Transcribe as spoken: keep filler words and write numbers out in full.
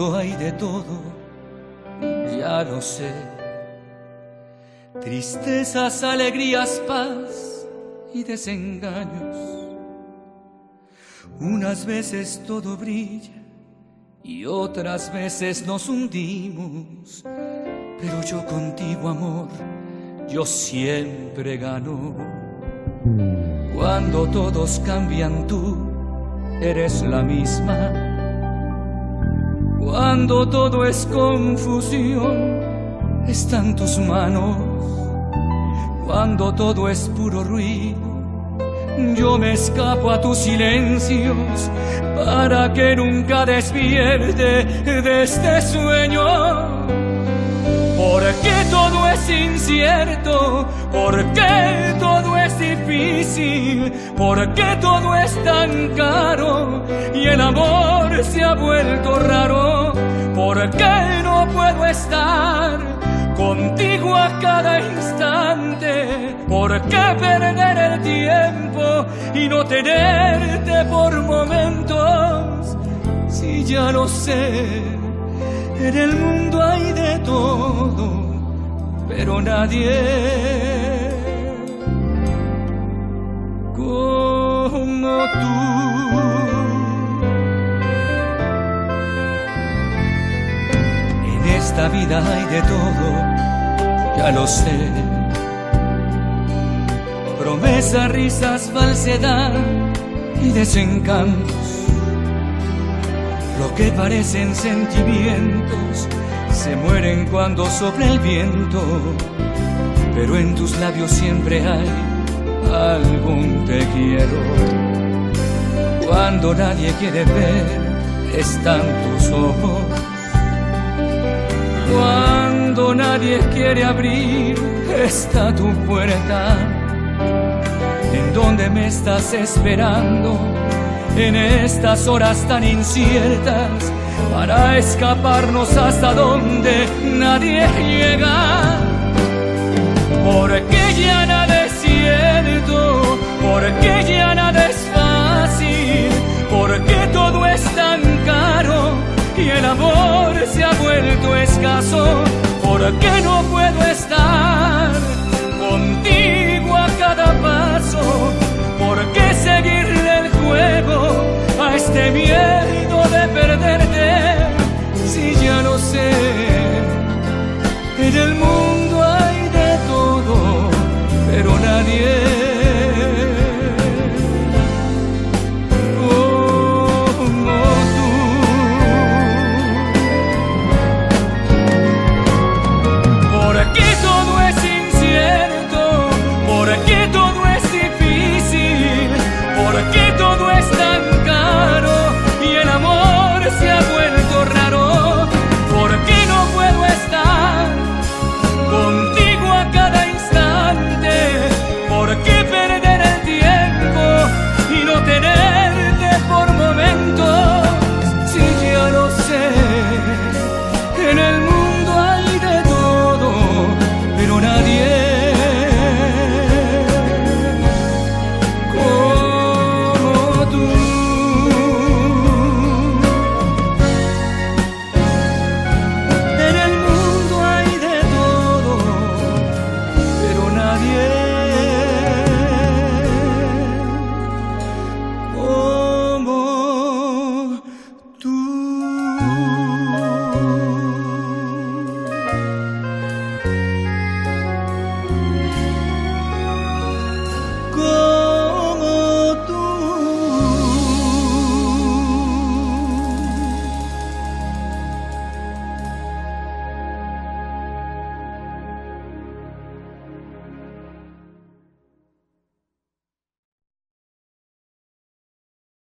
mundo hay de todo, ya lo sé. Tristezas, alegrías, paz y desengaños. Unas veces todo brilla y otras veces nos hundimos. Pero yo contigo, amor, yo siempre gano. Cuando todos cambian, tú eres la misma. Cuando todo es confusión, están tus manos. Cuando todo es puro ruido, yo me escapo a tus silencios para que nunca despierte de este sueño. Porque todo es incierto, porque todo es difícil, porque todo es tan caro y el amor se ha vuelto raro. Porque no puedo estar contigo a cada instante, ¿por qué perder el tiempo y no tenerte por momentos? Si ya lo sé, en el mundo hay de todo, pero nadie como tú. En esta vida hay de todo, ya lo sé. Promesas, risas, falsedad y desencantos. Lo que parecen sentimientos se mueren cuando sopla el viento. Pero en tus labios siempre hay algún te quiero. Cuando nadie quiere ver, están tus ojos. Cuando nadie quiere abrir, está tu puerta. ¿En dónde me estás esperando en estas horas tan inciertas para escaparnos hasta donde nadie llega? Porque ya nada es cierto, porque ya nada es fácil, porque todo es tan caro y el amor se ha vuelto escaso. Porque no puedo estar contigo a cada paso, porque seguirle el juego a este miedo de perderte. Si ya lo sé, en el mundo hay de todo, pero nadie